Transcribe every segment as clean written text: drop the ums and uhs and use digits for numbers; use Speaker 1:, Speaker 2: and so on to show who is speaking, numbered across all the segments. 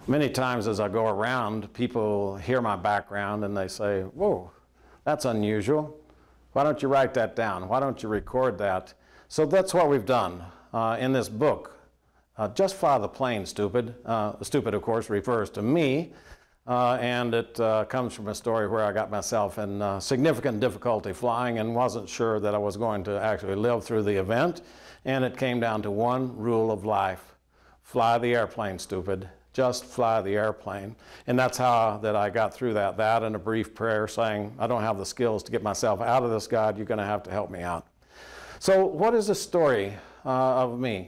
Speaker 1: Many times as I go around, people hear my background and they say, whoa, that's unusual. Why don't you write that down? Why don't you record that? So that's what we've done in this book. Just Fly the Plane, Stupid. Stupid, of course, refers to me, and it comes from a story where I got myself in significant difficulty flying and wasn't sure that I was going to actually live through the event. And it came down to one rule of life: fly the airplane, stupid. Just fly the airplane. And that's how that I got through that. That and a brief prayer saying, I don't have the skills to get myself out of this, God, you're going to have to help me out. So what is the story of me?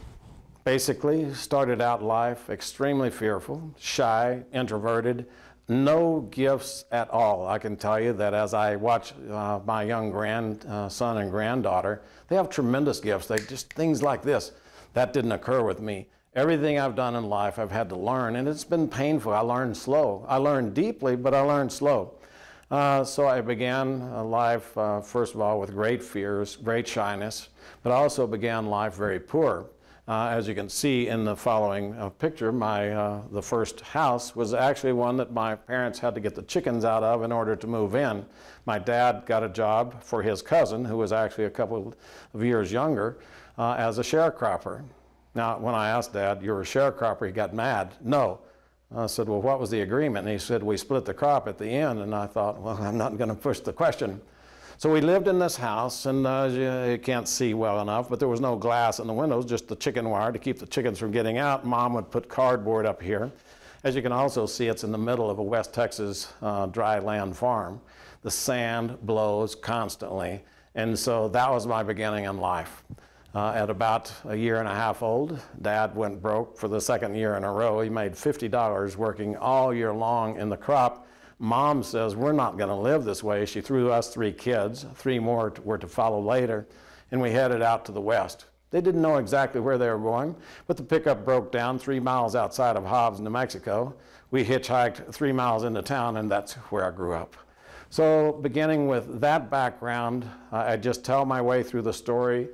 Speaker 1: Basically, started out life extremely fearful, shy, introverted, no gifts at all. I can tell you that as I watch my young grandson and granddaughter, they have tremendous gifts. They just things like this. That didn't occur with me. Everything I've done in life, I've had to learn, and it's been painful. I learned slow. I learned deeply, but I learned slow. So I began life, first of all, with great fears, great shyness, but I also began life very poor. As you can see in the following picture, the first house was actually one that my parents had to get the chickens out of in order to move in. My dad got a job for his cousin, who was actually a couple of years younger, as a sharecropper. Now, when I asked Dad, you're a sharecropper, he got mad. No. I said, well, what was the agreement? And he said, we split the crop at the end. And I thought, well, I'm not going to push the question. So we lived in this house, and you can't see well enough, but there was no glass in the windows, just the chicken wire to keep the chickens from getting out. Mom would put cardboard up here. As you can also see, it's in the middle of a West Texas dry land farm. The sand blows constantly. And so that was my beginning in life. At about a year and a half old, Dad went broke for the second year in a row. He made $50 working all year long in the crop. Mom says, we're not going to live this way. She threw us 3 kids. 3 more were to follow later, and we headed out to the west. They didn't know exactly where they were going, but the pickup broke down 3 miles outside of Hobbs, New Mexico. We hitchhiked 3 miles into town, and that's where I grew up. So beginning with that background, I just tell my way through the story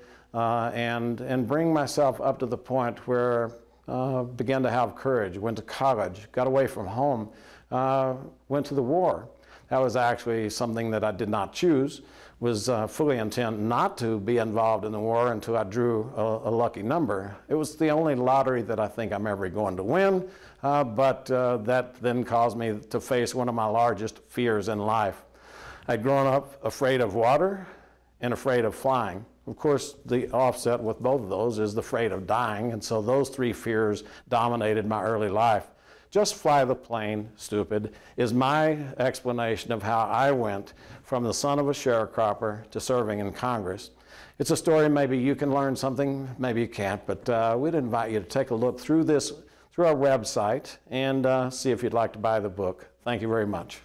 Speaker 1: and bring myself up to the point where began to have courage, went to college, got away from home, went to the war. That was actually something that I did not choose, was fully intent not to be involved in the war until I drew a lucky number. It was the only lottery that I think I'm ever going to win, but that then caused me to face one of my largest fears in life. I'd grown up afraid of water and afraid of flying. Of course, the offset with both of those is the afraid of dying, and so those 3 fears dominated my early life. Just Fly the Plane, Stupid, is my explanation of how I went from the son of a sharecropper to serving in Congress. It's a story maybe you can learn something, maybe you can't, but we'd invite you to take a look through our website and see if you'd like to buy the book. Thank you very much.